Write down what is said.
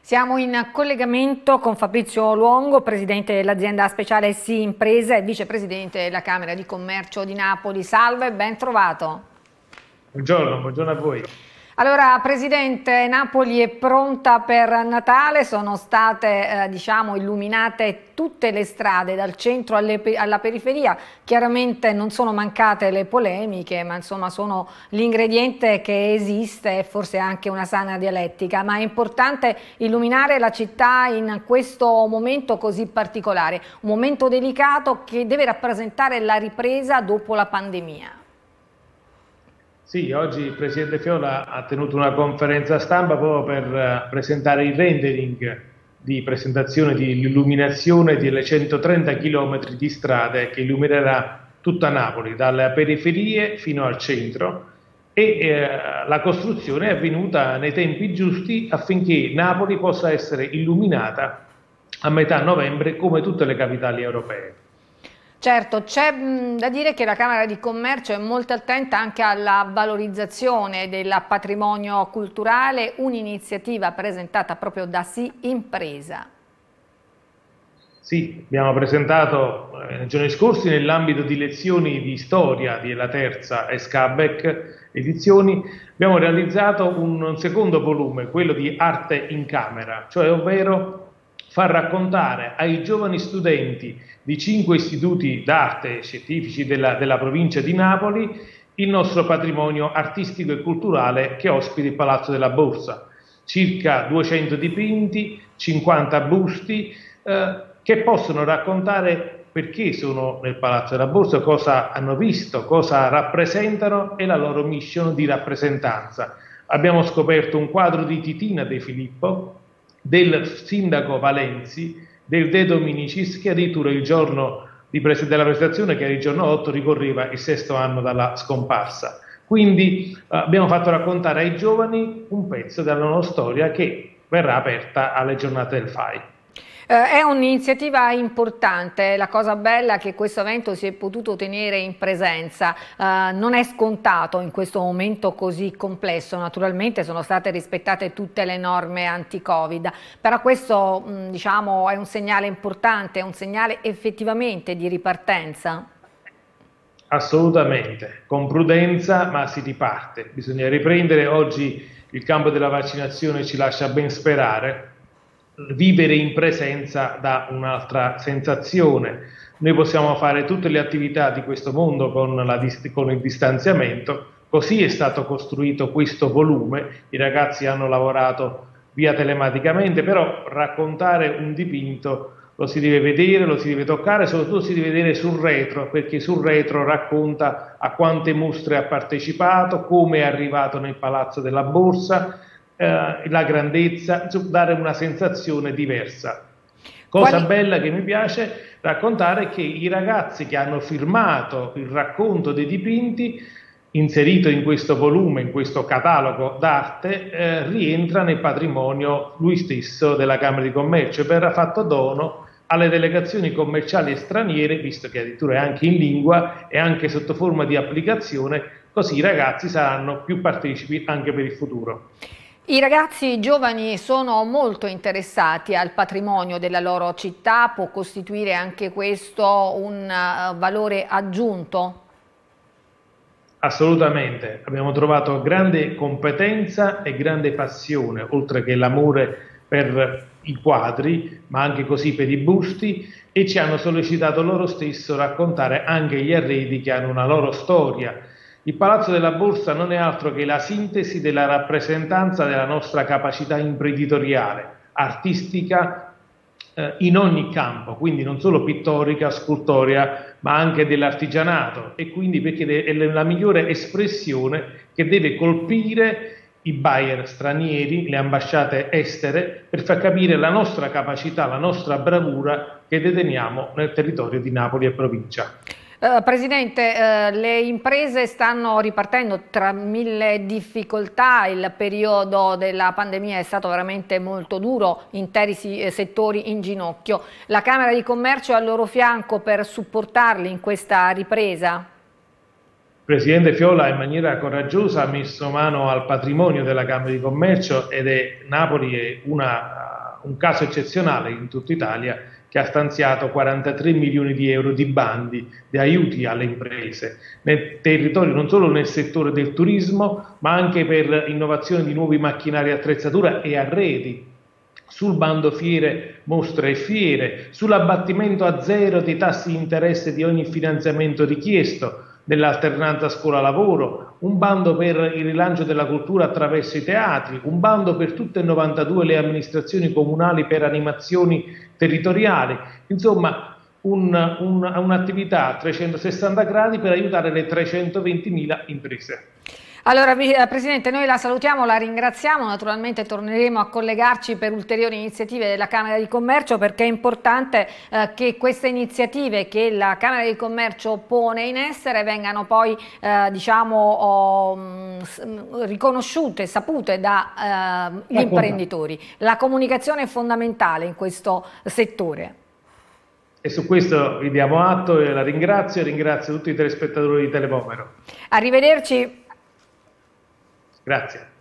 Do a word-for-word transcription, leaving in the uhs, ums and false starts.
Siamo in collegamento con Fabrizio Luongo, presidente dell'azienda speciale Sì Impresa e vicepresidente della Camera di Commercio di Napoli. Salve, ben trovato. Buongiorno, buongiorno a voi. Allora, Presidente, Napoli è pronta per Natale, sono state eh, diciamo, illuminate tutte le strade dal centro alle, alla periferia, chiaramente non sono mancate le polemiche, ma insomma sono l'ingrediente che esiste e forse anche una sana dialettica, ma è importante illuminare la città in questo momento così particolare, un momento delicato che deve rappresentare la ripresa dopo la pandemia. Sì, oggi il Presidente Fiola ha tenuto una conferenza stampa proprio per presentare il rendering di presentazione dell'illuminazione delle centotrenta chilometri di strade che illuminerà tutta Napoli, dalle periferie fino al centro, e eh, la costruzione è avvenuta nei tempi giusti affinché Napoli possa essere illuminata a metà novembre come tutte le capitali europee. Certo, c'è da dire che la Camera di Commercio è molto attenta anche alla valorizzazione del patrimonio culturale, un'iniziativa presentata proprio da Sì Impresa. Sì, abbiamo presentato eh, nei giorni scorsi nell'ambito di lezioni di storia della terza Escabec edizioni, abbiamo realizzato un secondo volume, quello di Arte in Camera, cioè ovvero far raccontare ai giovani studenti di cinque istituti d'arte scientifici della, della provincia di Napoli il nostro patrimonio artistico e culturale che ospita il Palazzo della Borsa. Circa duecento dipinti, cinquanta busti, eh, che possono raccontare perché sono nel Palazzo della Borsa, cosa hanno visto, cosa rappresentano e la loro mission di rappresentanza. Abbiamo scoperto un quadro di Titina De Filippo, del sindaco Valenzi, del De Dominicis, che addirittura il giorno di pres- della presentazione, che era il giorno otto, ricorreva il sesto anno dalla scomparsa. Quindi eh, abbiamo fatto raccontare ai giovani un pezzo della loro storia che verrà aperta alle giornate del F A I. Eh, è un'iniziativa importante, la cosa bella è che questo evento si è potuto tenere in presenza, eh, non è scontato in questo momento così complesso, naturalmente sono state rispettate tutte le norme anti-Covid, però questo mh, diciamo, è un segnale importante, è un segnale effettivamente di ripartenza. Assolutamente, con prudenza ma si riparte, bisogna riprendere. Oggi il campo della vaccinazione ci lascia ben sperare. Vivere in presenza dà un'altra sensazione. Noi possiamo fare tutte le attività di questo mondo con, la, con il distanziamento, così è stato costruito questo volume, i ragazzi hanno lavorato via telematicamente, però raccontare un dipinto lo si deve vedere, lo si deve toccare, soprattutto si deve vedere sul retro, perché sul retro racconta a quante mostre ha partecipato, come è arrivato nel Palazzo della Borsa, Eh, la grandezza, dare una sensazione diversa. Cosa Quali... bella che mi piace raccontare è che i ragazzi che hanno firmato il racconto dei dipinti inserito in questo volume, in questo catalogo d'arte, eh, rientra nel patrimonio lui stesso della Camera di Commercio e verrà fatto dono alle delegazioni commerciali e straniere, visto che addirittura è anche in lingua e anche sotto forma di applicazione, così i ragazzi saranno più partecipi anche per il futuro. I ragazzi giovani sono molto interessati al patrimonio della loro città, può costituire anche questo un uh, valore aggiunto? Assolutamente, abbiamo trovato grande competenza e grande passione, oltre che l'amore per i quadri, ma anche così per i busti, e ci hanno sollecitato loro stesso a raccontare anche gli arredi che hanno una loro storia. Il Palazzo della Borsa non è altro che la sintesi della rappresentanza della nostra capacità imprenditoriale, artistica, eh, in ogni campo, quindi non solo pittorica, scultorea, ma anche dell'artigianato, e quindi perché è la migliore espressione che deve colpire i buyer stranieri, le ambasciate estere, per far capire la nostra capacità, la nostra bravura che deteniamo nel territorio di Napoli e provincia. Uh, Presidente, uh, le imprese stanno ripartendo tra mille difficoltà, il periodo della pandemia è stato veramente molto duro, interi si, settori in ginocchio. La Camera di Commercio è al loro fianco per supportarli in questa ripresa? Il Presidente Fiola in maniera coraggiosa ha messo mano al patrimonio della Camera di Commercio ed è Napoli è una un caso eccezionale in tutta Italia, che ha stanziato quarantatré milioni di euro di bandi di aiuti alle imprese nel territorio, non solo nel settore del turismo, ma anche per innovazione di nuovi macchinari e attrezzatura e arredi, sul bando fiere, mostre e fiere, sull'abbattimento a zero dei tassi di interesse di ogni finanziamento richiesto, nell'alternanza scuola-lavoro, un bando per il rilancio della cultura attraverso i teatri, un bando per tutte e novantadue le amministrazioni comunali per animazioni territoriali, insomma un, un, un'attività a trecentosessanta gradi per aiutare le trecentoventimila imprese. Allora, Presidente, noi la salutiamo, la ringraziamo, naturalmente torneremo a collegarci per ulteriori iniziative della Camera di Commercio, perché è importante eh, che queste iniziative che la Camera di Commercio pone in essere vengano poi eh, diciamo, oh, mh, riconosciute, sapute dagli eh, imprenditori. La comunicazione è fondamentale in questo settore. E su questo vi diamo atto e la ringrazio e ringrazio tutti i telespettatori di Telemomero. Arrivederci. Grazie.